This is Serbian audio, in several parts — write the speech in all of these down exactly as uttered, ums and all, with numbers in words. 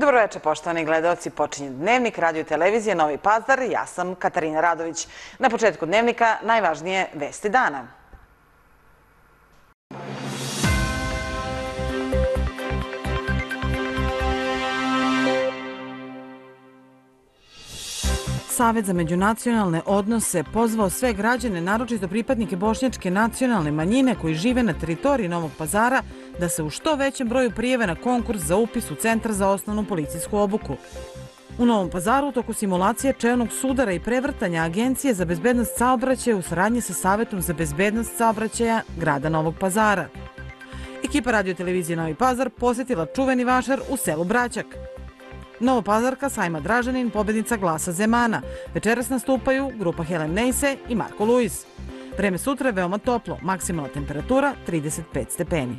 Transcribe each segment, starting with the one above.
Dobroveče, poštovani gledaoci. Počinje Dnevnik radio i televizije Novi Pazar. Ja sam Katarina Radović. Na početku Dnevnika najvažnije vesti dana. Savet za međunacionalne odnose pozvao sve građane, naročito pripadnike bošnjačke nacionalne manjine koji žive na teritoriji Novog Pazara, da se u što većem broju prijave na konkurs za upis u Centar za osnovnu policijsku obuku. U Novom Pazaru u toku simulacije čelnog sudara i prevrtanja Agencije za bezbednost saobraćaja u saradnji sa Savetom za bezbednost saobraćaja grada Novog Pazara. Ekipa radio televizije Novi Pazar posjetila čuveni vašar u selu Braćak. Novopazarka Sajma Dražanin, pobednica Glasa Zemana. Večeras nastupaju grupa Helen Nejse i Marko Luis. Vreme sutra je veoma toplo, maksimalna temperatura trideset pet stepeni.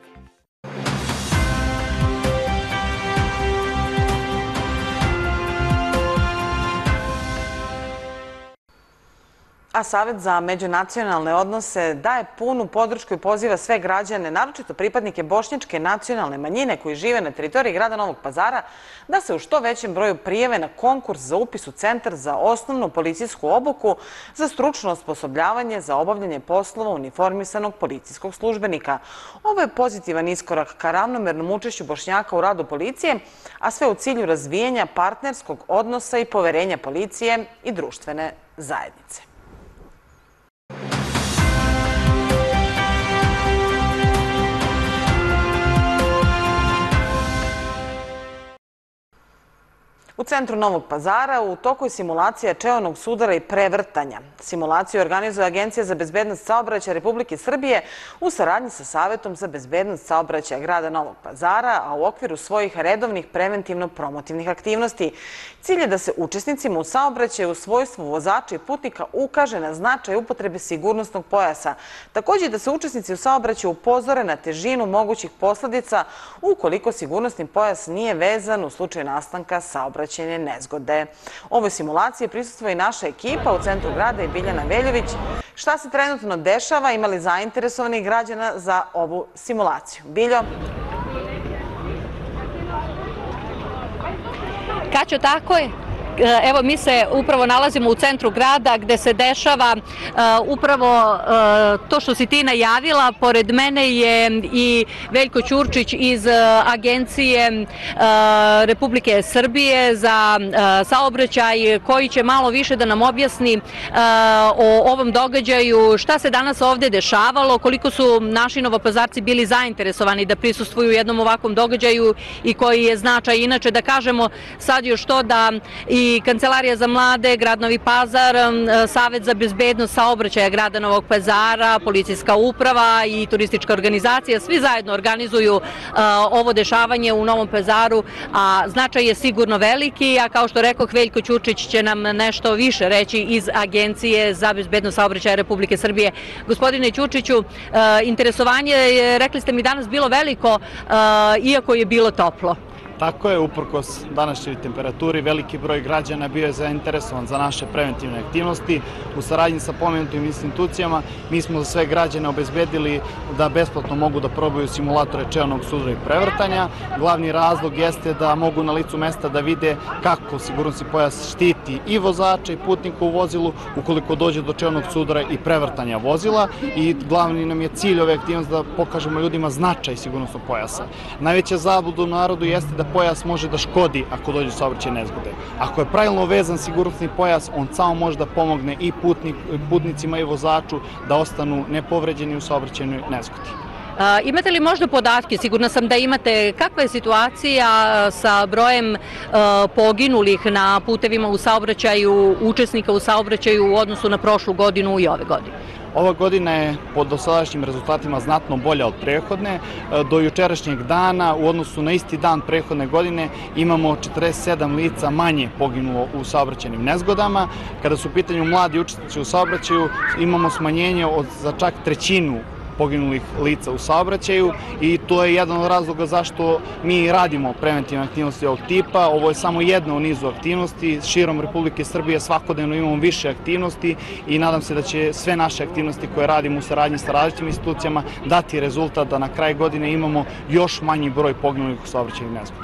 A Savet za međunacionalne odnose daje punu podršku i poziva sve građane, naročito pripadnike bošnjačke nacionalne manjine koji žive na teritoriji grada Novog Pazara, da se u što većem broju prijave na konkurs za upis u Centar za osnovnu policijsku obuku za stručno osposobljavanje za obavljanje poslova uniformisanog policijskog službenika. Ovo je pozitivan iskorak ka ravnomernom učešću Bošnjaka u radu policije, a sve u cilju razvijanja partnerskog odnosa i poverenja policije i društvene zajednice. U centru Novog Pazara u toku je simulacija čeonog sudara i prevrtanja. Simulaciju organizuje Agencija za bezbednost saobraćaja Republike Srbije u saradnji sa Savetom za bezbednost saobraćaja grada Novog Pazara, a u okviru svojih redovnih preventivno-promotivnih aktivnosti. Cilj je da se učesnicima u saobraćaju u svojstvu vozača i putnika ukaže na značaj upotrebe sigurnosnog pojasa. Također da se učesnici u saobraćaju upozore na težinu mogućih posledica ukoliko sigurnosni pojas nije vezan u slučaju nastanka saobraćaja nezgode. Ovoj simulaciji prisustvuje i naša ekipa u centru grada i Biljana Veljović. Šta se trenutno dešava? Ima li zainteresovanih građana za ovu simulaciju? Biljo? Kaćo, tako je. Evo, mi se upravo nalazimo u centru grada gde se dešava upravo to što si ti najavila. Pored mene je i Veljko Ćurčić iz Agencije Republike Srbije za saobraćaj koji će malo više da nam objasni o ovom događaju, šta se danas ovde dešavalo, koliko su naši novopazarci bili zainteresovani da prisustvuju u jednom ovakvom događaju i koji je značaj. Inače, da kažemo sad još to da i Kancelarija za mlade, grad Novi Pazar, Savet za bezbednost saobraćaja grada Novog Pazara, policijska uprava i turistička organizacija, svi zajedno organizuju ovo dešavanje u Novom Pazaru, a značaj je sigurno veliki, a kao što rekoh, Veljko Ćurčić će nam nešto više reći iz Agencije za bezbednost saobraćaja Republike Srbije. Gospodine Ćurčiću, interesovanje je, rekli ste mi, danas bilo veliko, iako je bilo toplo. Tako je, uprkos današnjoj temperaturi, veliki broj građana bio je zainteresovan za naše preventivne aktivnosti. U saradnji sa pomenutim institucijama mi smo za sve građane obezbedili da besplatno mogu da probaju simulatore čeonog sudara i prevrtanja. Glavni razlog jeste da mogu na licu mesta da vide kako sigurnosni pojas štiti i vozača i putnika u vozilu ukoliko dođe do čeonog sudara i prevrtanja vozila, i glavni nam je cilj ove aktivnosti da pokažemo ljudima značaj sigurnosnog pojasa. Najveća zabluda u narodu jeste da pojas može da škodi ako dođe do saobraćajne nezgode. Ako je pravilno vezan sigurnosni pojas, on samo može da pomogne i putnicima i vozaču da ostanu nepovređeni u saobraćajnoj nezgodi. Imate li možda podatke, sigurna sam da imate, kakva je situacija sa brojem poginulih na putevima u saobraćaju, učesnika u saobraćaju u odnosu na prošlu godinu i ove godine? Ova godina je po dosadašnjim rezultatima znatno bolja od prethodne. Do jučerašnjeg dana, u odnosu na isti dan prethodne godine, imamo četrdeset sedam lica manje poginulo u saobraćajnim nezgodama. Kada su u pitanju mladi učesnici u saobraćaju, imamo smanjenje od za čak trećinu poginulih lica u saobraćaju, i to je jedan od razloga zašto mi radimo preventivne aktivnosti ovog tipa. Ovo je samo jedna u nizu aktivnosti. Širom Republike Srbije svakodnevno imamo više aktivnosti i nadam se da će sve naše aktivnosti koje radimo u saradnji sa različitim institucijama dati rezultat da na kraj godine imamo još manji broj poginulih u saobraćajnim nezgodama.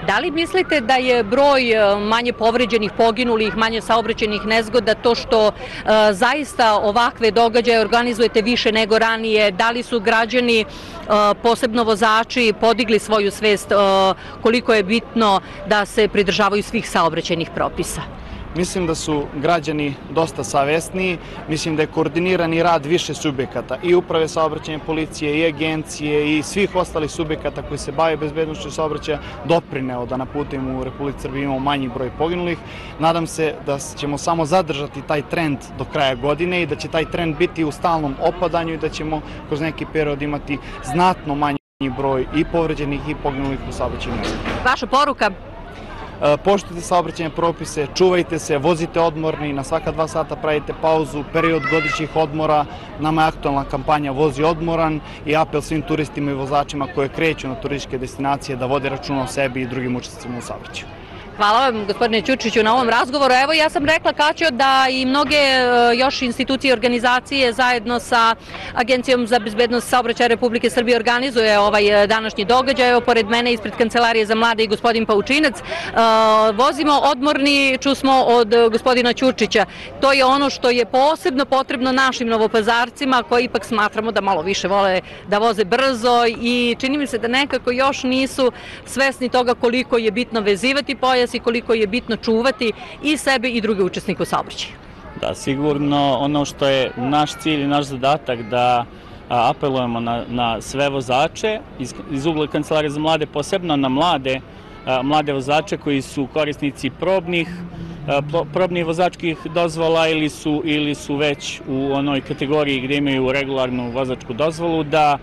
Da li mislite da je broj manje povređenih, poginulih, manje saobraćajnih nezgoda to što zaista ovakve događaje organizujete više nego ranije? Da li su građani, posebno vozači, podigli svoju svest koliko je bitno da se pridržavaju svih saobraćajnih propisa? Mislim da su građani dosta savesniji, mislim da je koordinirani rad više subjekata i uprave saobraćajne policije i agencije i svih ostalih subjekata koji se bave bezbednošću saobraćaja doprineo da na putovima u Republici Srbiji imamo manji broj poginulih. Nadam se da ćemo samo zadržati taj trend do kraja godine i da će taj trend biti u stalnom opadanju i da ćemo kroz neki period imati znatno manji broj i povređenih i poginulih u saobraćajnim nezgodama. Vaša poruka? Poštujte saobraćajne propise, čuvajte se, vozite odmorni, na svaka dva sata pravite pauzu, period godišnjih odmora, nama je aktualna kampanja Vozi odmoran i apel svim turistima i vozačima koje kreću na turističke destinacije da vode računa o sebi i drugim učesnicima u saobraćaju. Hvala vam, gospodine Ćurčiću, na ovom razgovoru. Evo, ja sam rekla, Kaćo, da i mnoge još institucije i organizacije zajedno sa Agencijom za bezbednost saobraćaja Republike Srbije organizuje ovaj današnji događaj. Evo, pored mene, ispred Kancelarije za mlade i gospodin Paučinac. Vozimo odmorni, čusmo od gospodina Ćurčića. To je ono što je posebno potrebno našim novopazarcima, koji ipak smatramo da malo više vole da voze brzo i čini mi se da nekako još nisu svesni toga koliko je bitno vezivati pojas i koliko je bitno čuvati i sebe i druge učesnike u saobraćaju. Da, sigurno ono što je naš cilj i naš zadatak da apelujemo na, na sve vozače iz, iz ugla Kancelarije za mlade, posebno na mlade, mlade vozače koji su korisnici probnih, probnih vozačkih dozvola ili su, ili su već u onoj kategoriji gdje imaju regularnu vozačku dozvolu, da,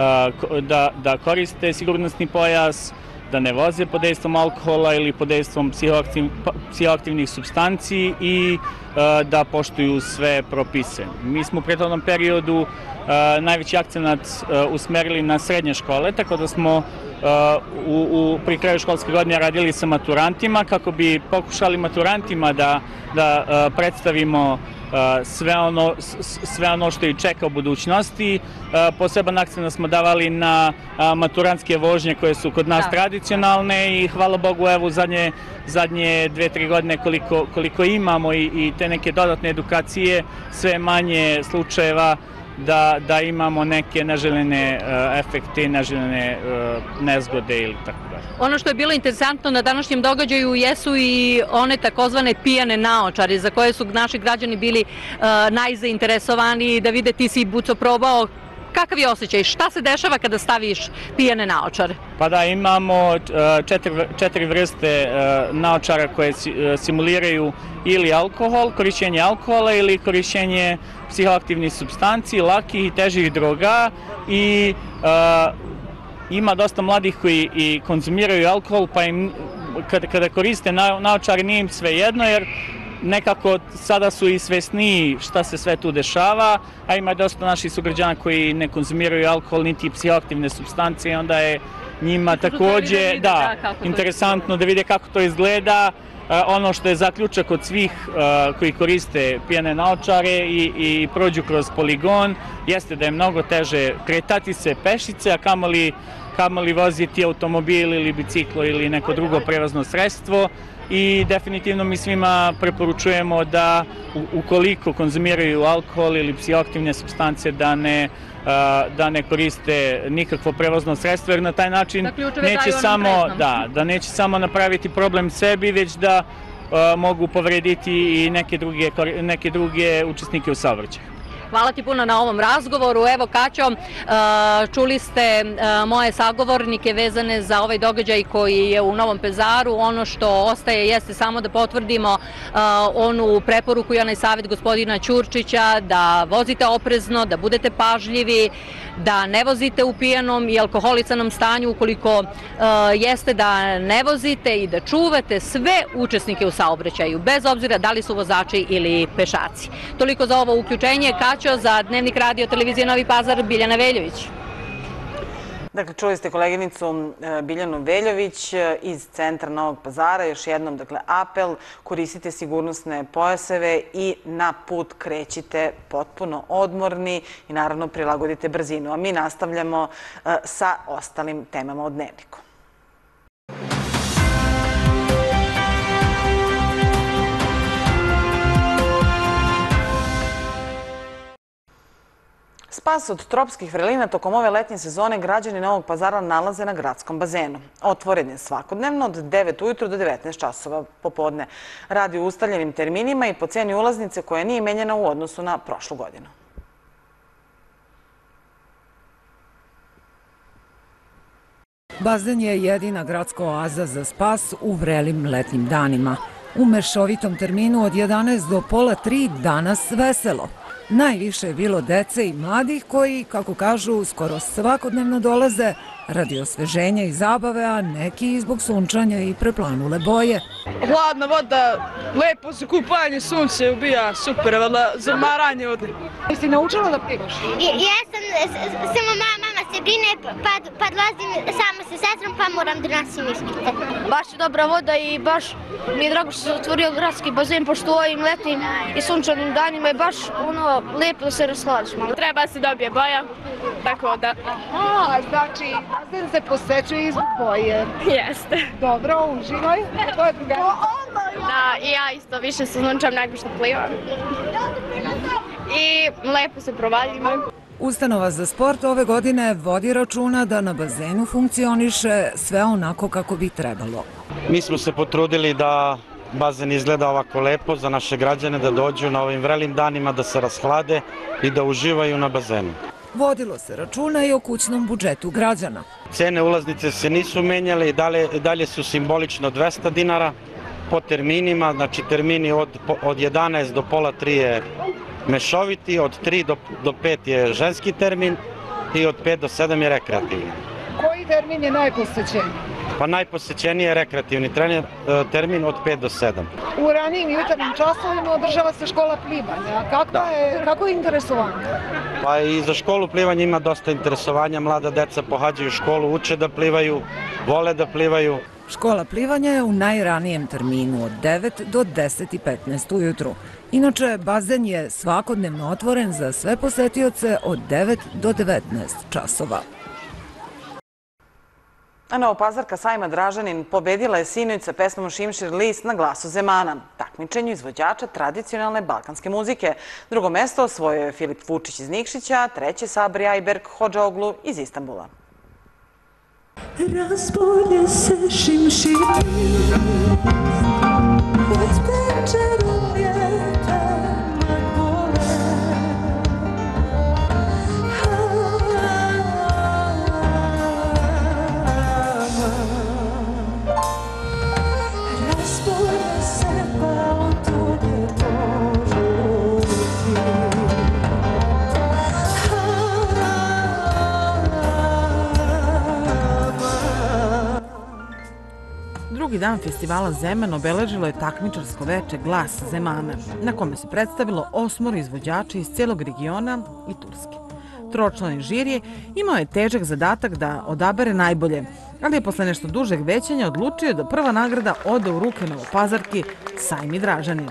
da, da koriste sigurnosni pojas, da ne voze pod dejstvom alkohola ili pod dejstvom psihoaktivnih supstanci i da poštuju sve propise. Mi smo u prethodnom periodu najveći akcenat usmerili na srednje škole, tako da smo u, u, pri kraju školske godine radili sa maturantima kako bi pokušali maturantima da, da predstavimo sve ono, sve ono što ih čeka u budućnosti. Poseban akcent smo davali na maturantske vožnje koje su kod nas tradicionalne i hvala Bogu evo zadnje, zadnje dve, tri godine koliko, koliko imamo i, i te neke dodatne edukacije, sve manje slučajeva da, da imamo neke neželjene uh, efekte, neželjene uh, nezgode ili tako dalje. Ono što je bilo interesantno na današnjem događaju jesu i one takozvane pijane naočare za koje su naši građani bili uh, najzainteresovani da vide. Ti si buco probao. Kakav je osjećaj? Šta se dešava kada staviš pijane naočare? Pa da, imamo četiri, četiri vrste naočara koje simuliraju ili alkohol, korišćenje alkohola ili korišćenje psihoaktivnih supstanci, lakih i težih droga i uh, ima dosta mladih koji i konzumiraju alkohol, pa im kada, kada koriste naočare nije im sve jedno, jer nekako sada su i svesniji šta se sve tu dešava, a ima dosta naših sugrađana koji ne konzumiraju alkohol niti psihoaktivne supstance i onda je njima takođe da, interesantno da vide kako to izgleda. Ono što je zaključak od svih koji koriste pijane naočare i, i prođu kroz poligon jeste da je mnogo teže kretati se pešice, a kamoli, kamoli voziti automobil ili biciklo ili neko drugo prevozno sredstvo. I definitivno mi svima preporučujemo da ukoliko konzumiraju alkohol ili psihoaktivne supstance da ne, da ne koriste nikakvo prevozno sredstvo, jer na taj način neće samo, da, da neće samo napraviti problem sebi, već da mogu povrediti i neke druge, neke druge učesnike u saobraćaju. Hvala ti puno na ovom razgovoru. Evo, Kaćo, čuli ste moje sagovornike vezane za ovaj događaj koji je u Novom Pazaru. Ono što ostaje jeste samo da potvrdimo onu preporuku i onaj savjet gospodina Ćurčića da vozite oprezno, da budete pažljivi, da ne vozite u pijanom i alkoholisanom stanju, ukoliko jeste da ne vozite i da čuvate sve učesnike u saobraćaju, bez obzira da li su vozači ili pešaci. Toliko za ovo uključenje. Kaćo, za Dnevnik radio televizije Novi Pazar, Biljana Veljović. Dakle, čuli ste koleginicu Biljanu Veljović iz centra Novog Pazara. Još jednom, dakle, apel, koristite sigurnosne pojaseve i na put krećite potpuno odmorni i naravno prilagodite brzinu. A mi nastavljamo sa ostalim temama u Dnevniku. spas od tropskih vrelina tokom ove letnje sezone građani Novog Pazara nalaze na gradskom bazenu. Otvoren je svakodnevno od devet ujutru do devetnaest časova popodne. Radi u ustaljenim terminima i po ceni ulaznice koja nije menjena u odnosu na prošlu godinu. Bazen je jedina gradska oaza za spas u vrelim letnjim danima. U mešovitom terminu od jedanaest do pola tri danas veselo. Najviše je bilo dece i mladih koji, kako kažu, skoro svakodnevno dolaze radi osveženja i zabave, a neki i zbog sunčanja i preplanule boje. Hladna voda, lepo se kupanje, sunce ubija, super, zamaranje ovdje. Jesi naučila da plivaš? Jesam, samo moja mama se brine, pa dolazim sama sa sestrom, pa moram da nosim ispite. Baš je dobra voda i baš mi je drago što se otvorio gradski bazen, pošto u ovim letnim i sunčanim danima je baš ono lepo da se rashladiš malo. Treba se dobije boja, tako da... A, znači, bazen se posećuje zbog boje. Jeste. Dobro, uživaj. To je drugarica. Da, i ja isto više se sunčam nego što plivam. I lepo se provaljimo. Ustanova za sport ove godine vodi računa da na bazenu funkcioniše sve onako kako bi trebalo. Mi smo se potrudili da bazen izgleda ovako lepo za naše građane, da dođu na ovim vrelim danima, da se rashlade i da uživaju na bazenu. Vodilo se računa i o kućnom budžetu građana. Cene ulaznice se nisu menjale i dalje, dalje su simbolično dvesta dinara po terminima, znači termini od, od jedanaest do pola tri je mešoviti, od tri do pet je ženski termin i od pet do sedam je rekreativni. Koji termin je najposećeniji? Pa najposećeniji je rekreativni trener, termin od pet do sedam. U ranijim jutarnjim časovima održava se škola plivanja. Kako je, kako je interesovanje? Pa i za školu plivanja ima dosta interesovanja. Mlada deca pohađaju školu, uče da plivaju, vole da plivaju. Škola plivanja je u najranijem terminu od devet do deset i petnaest ujutru. Inače, bazen je svakodnevno otvoren za sve posetioce od devet do devetnaest časova. A novopazarka Sajma Dražanin pobedila je sinoć sa pesmom Šimšir list na Glasu Zemana, takmičenju izvođača tradicionalne balkanske muzike. Drugo mesto osvojio je Filip Vučić iz Nikšića, a treće Sabri Ajberk Hodžaoglu iz Istanbula. Razbolje se šimšir pod večerom vjetar na gole. Razbolje se pa on to ne požuri. Drugi dan festivala Zeman obeležilo je takmičarsko veče Glas Zemana, na kome se predstavilo osmoro izvođača iz celog regiona i Turske. Tročlani žiri imao je težak zadatak da odabere najbolje, ali je posle nešto dužeg većanja odlučio da prva nagrada ode u ruke novopazarki Sajmi Dražanin.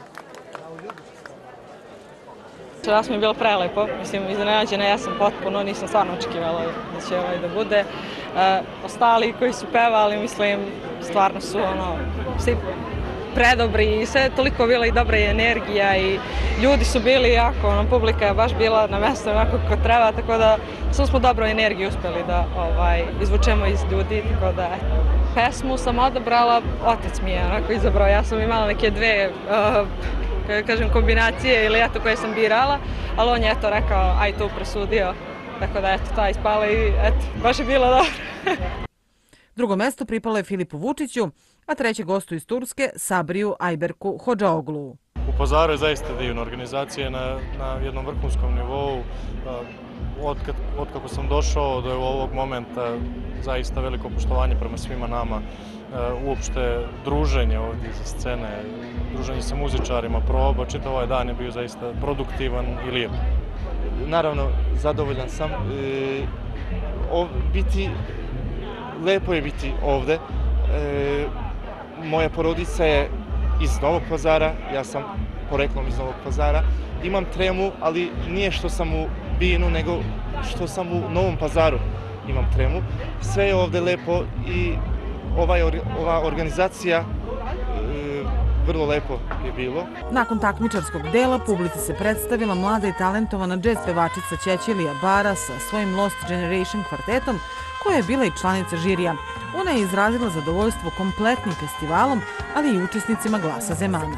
Danas mi je bilo prelepo, mislim, iznenađena, ja sam potpuno, nisam stvarno očekivala da će ovaj da bude. E, ostali koji su pevali, mislim, stvarno su ono, svi predobri i sve je toliko bila i dobra i energija i ljudi su bili jako, ono, publika je baš bila na mjestu onako kako treba, tako da svu smo dobru energiju uspjeli da ovaj, izvučemo iz ljudi, tako da eto. Pesmu sam odabrala, otac mi je onako izabrao, ja sam imala neke dve uh, kažem, kombinacije ili eto koje sam birala, ali on je eto rekao, aj tu presudio, tako da eto, ta ispala i eto, baš je bilo dobro. Drugo mesto pripalo je Filipu Vučiću, a treće gostu iz Turske, Sabriju Ajberku Hodžaoglu. U Pazaru je zaista divna organizacija na, na jednom vrhunskom nivou. Od, kad, od kako sam došao do ovog momenta zaista veliko poštovanje prema svima nama. Uopšte druženje ovdje za scene, druženje sa muzičarima, proba, čitav ovaj dan je bio zaista produktivan i lijep. Naravno, zadovoljan sam. E, ov, biti, lepo je biti ovde. E, moja porodica je iz Novog Pazara, ja sam poreklom iz Novog Pazara. Imam tremu, ali nije što sam u Binu, nego što sam u Novom Pazaru imam tremu. Sve je ovde lepo i Ova, ova organizacija e, vrlo lepo je bilo. Nakon takmičarskog dela publici se predstavila mlada i talentovana džez pevačica Ćećelija Bara sa svojim Lost Generation kvartetom, koja je bila i članica žirija. Ona je izrazila zadovoljstvo kompletnim festivalom, ali i učesnicima Glasa Zemana.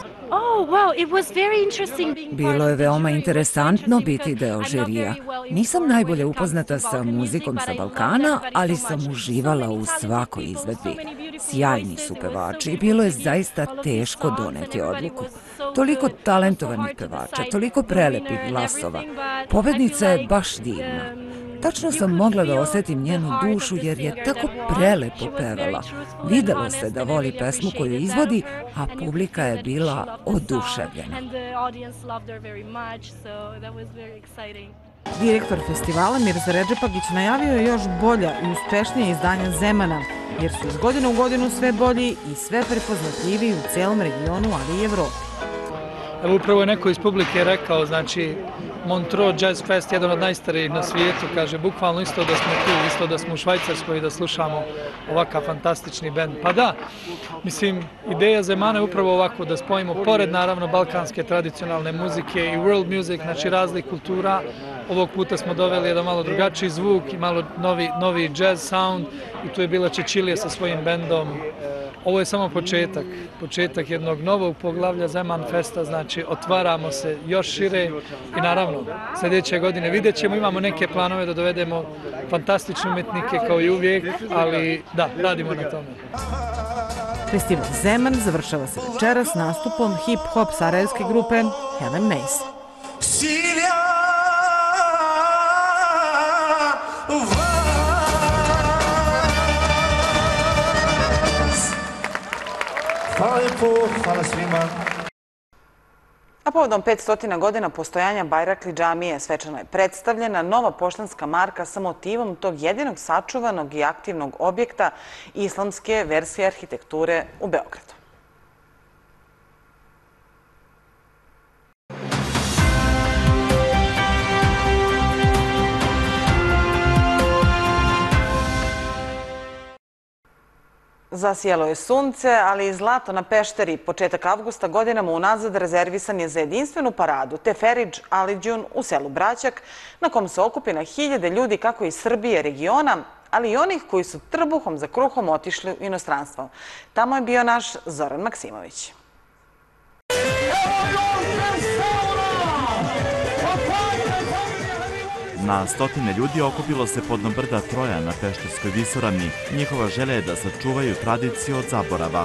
Bilo je veoma interesantno biti deo žirija. Nisam najbolje upoznata sa muzikom sa Balkana, ali sam uživala u svakoj izvedbi. Sjajni su pevači i bilo je zaista teško doneti odluku. Toliko talentovanih pevača, toliko prelepih glasova. Pobednica je baš divna. Tačno sam mogla da osetim njenu dušu jer je tako prelepo pevala. Videlo se da voli pesmu koju izvodi, a publika je bila oduševljena. Direktor festivala Mirza Redžepagić najavio je još bolja i uspešnija izdanja Zemana, jer su iz godine u godinu sve bolji i sve prepoznatljiviji u celom regionu, ali i Evropi. Evo upravo je neko iz publike rekao, znači Montreux Jazz Fest, jedan od najstarijih na svijetu, kaže bukvalno isto da smo tu, isto da smo u Švajcarskoj i da slušamo ovakav fantastični bend. Pa da, mislim, ideja Zemana je upravo ovako da spojimo, pored naravno balkanske tradicionalne muzike i world music, znači raznih kultura. Ovog puta smo doveli jedan malo drugačiji zvuk i malo novi, novi jazz sound i tu je bila Ćećilija sa svojim bendom. Ovo je samo početak, početak jednog novog poglavlja Zeman Festa, znači otvaramo se još šire i naravno sljedeće godine vidjet ćemo, imamo neke planove da dovedemo fantastične umetnike kao i uvijek, ali da, radimo na tome. Festival Zeman završava se večeras nastupom hip-hop sarajevske grupe Helen Mace. Hvala lijepo, hvala svima. A povodom petsto godina postojanja Bajrakli džamije svečano je predstavljena nova poštanska marka sa motivom tog jedinog sačuvanog i aktivnog objekta islamske verzije arhitekture u Beogradu. Zasijalo je sunce, ali i zlato na Pešteri. Početak avgusta godinama unazad rezervisan je za jedinstvenu paradu Teferidž Aliđun u selu Braćak, na kom se okupi na hiljade ljudi kako iz Srbije, regiona, ali i onih koji su trbuhom za kruhom otišli u inostranstvo. Tamo je bio naš Zoran Maksimović. Na stotine ljudi okupilo se podno brda Troja na Pešterskoj visoravni. Njihova želja je da sačuvaju tradiciju od zaborava.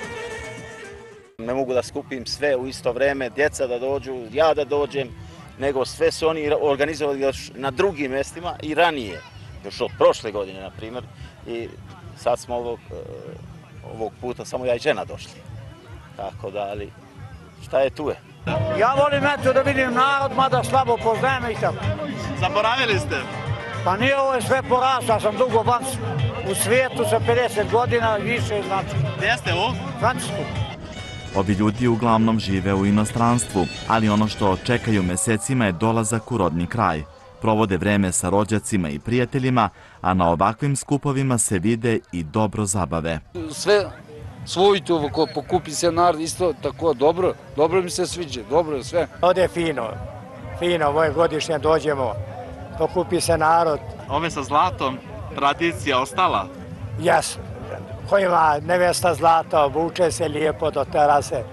Ne mogu da skupim sve u isto vreme, djeca da dođu, ja da dođem, nego sve su oni organizovali još na drugim mjestima i ranije, još od prošle godine, na primjer, i sad smo ovog, ovog puta samo ja i žena došli. Tako da, ali šta je tu je? Ja volim eto da vidim narod, mada slabo poznajem i tako. Zaboravili ste? Pa nije ovo je sve poraslo, ja sam dugo van u svijetu sa pedeset godina i više znači. Gdje ste u? Francusku. Ovi ljudi uglavnom žive u inostranstvu, ali ono što čekaju mesecima je dolazak u rodni kraj. Provode vreme sa rođacima i prijateljima, a na ovakvim skupovima se vide i dobro zabave. Sve svojite ovo, pokupi se narod isto tako dobro, dobro mi se sviđa, dobro je sve. Ovdje je fino, fino, ovo je godišnje dođemo, pokupi se narod. Ove sa zlatom, tradicija ostala? Jes, ko ima nevesta zlata, obuče se lijepo do terase.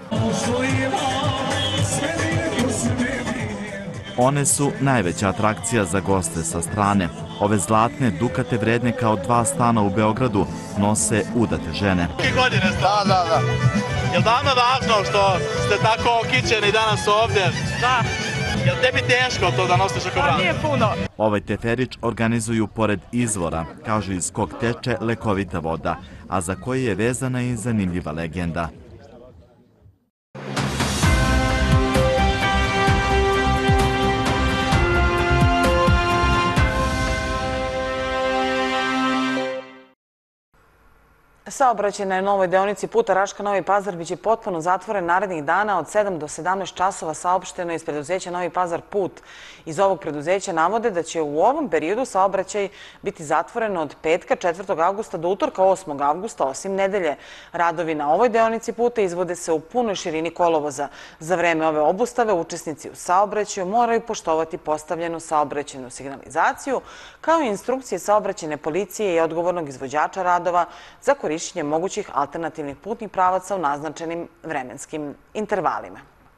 One su najveća atrakcija za goste sa strane. Ove zlatne dukate vredne kao dva stana u Beogradu nose udate žene. Koje godine ste? Da, da, da. Je li davno važno što ste tako okićeni danas ovdje? Da. Je li tebi teško to da nosiš oko vrata? Nije puno. Ovaj Teferić organizuju pored izvora, kažu iz kog teče lekovita voda, a za koji je vezana i zanimljiva legenda. Saobraćaj na novoj deonici puta Raška-Novi Pazar biće potpuno zatvoren narednih dana od sedam do sedamnaest časova, saopšteno iz preduzeća Novi Pazar Put. Iz ovog preduzeća navode da će u ovom periodu saobraćaj biti zatvoren od petka četvrtog avgusta do utorka osmog avgusta, osim nedelje. Radovi na ovoj deonici puta izvode se u punoj širini kolovoza. Za vreme ove obustave učesnici u saobraćaju moraju poštovati postavljenu saobraćajnu signalizaciju, kao i instrukcije saobraćajne policije i odgovornog izvođača radova za korišćenje mogućih alternativnih putnih pravaca u naznačenim vremenskim intervalima.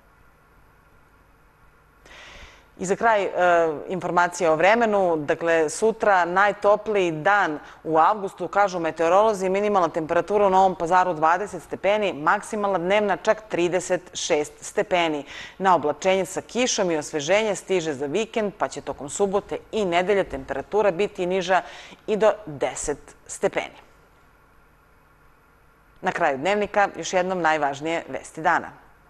I za kraj informacije o vremenu, dakle sutra najtopliji dan u avgustu, kažu meteorolozi, minimalna temperatura u Novom Pazaru dvadeset stepeni, maksimalna dnevna čak trideset šest stepeni. Na oblačenje sa kišom i osveženje stiže za vikend, pa će tokom subote i nedelje temperatura biti niža i do deset stepeni. Na kraju dnevnika još jednom najvažnije vesti dana.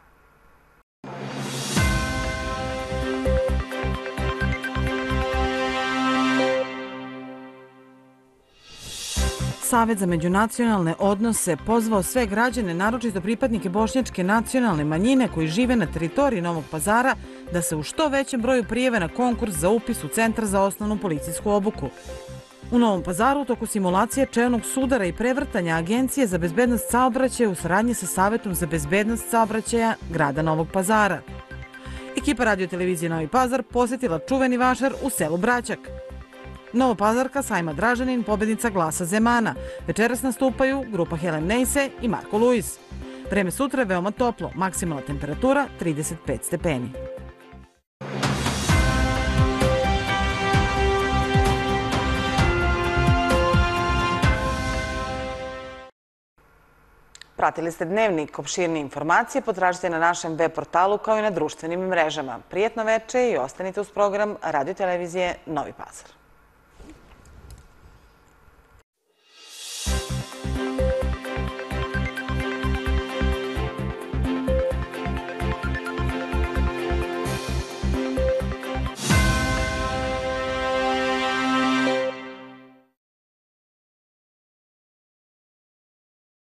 Savet za međunacionalne odnose pozvao sve građane, naročito pripadnike bošnjačke nacionalne manjine koji žive na teritoriji Novog Pazara, da se u što većem broju prijave na konkurs za upis u Centar za osnovnu policijsku obuku. U Novom Pazaru u toku simulacije čelnog sudara i prevrtanja Agencije za bezbednost saobraćaja u saradnji sa Savetom za bezbednost saobraćaja grada Novog Pazara. Ekipa radio-televizije Novi Pazar posjetila čuveni vašar u selu Braćak. Novopazarka Sajma Dražanin, pobednica Glasa Zemana. Večeras nastupaju grupa Helen Neise i Marko Luis. Vreme sutra je veoma toplo, maksimalna temperatura trideset pet stepeni. Pratili ste Dnevnik, opširnije informacije potražite na našem web portalu kao i na društvenim mrežama. Prijetno veče i ostanite uz program radio-televizije Novi Pazar.